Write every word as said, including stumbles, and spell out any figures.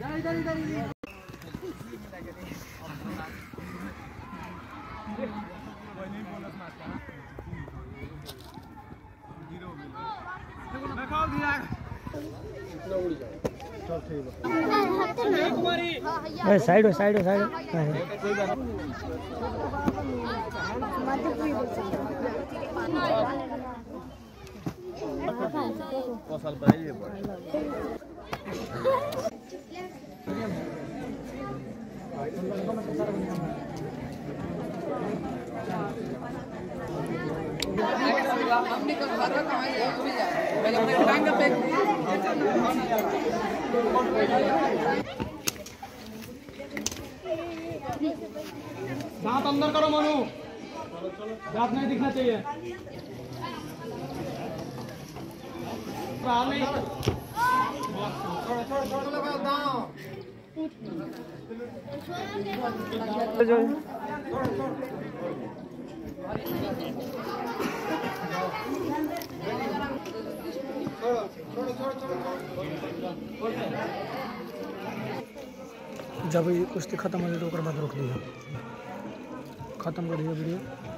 इधर इधर इधर साइड साइड साइड साल पहले हमने कल घर में कमाई है वो भी जाए पहले हमने बैंक पे दांत अंदर करो मनु, दांत नहीं दिखना चाहिए। नहीं छोड़ छोड़ लगा दांत जब ये कुश्ती खत्म हो गई तो बाद रोक दिया, खत्म कर दिया वीडियो।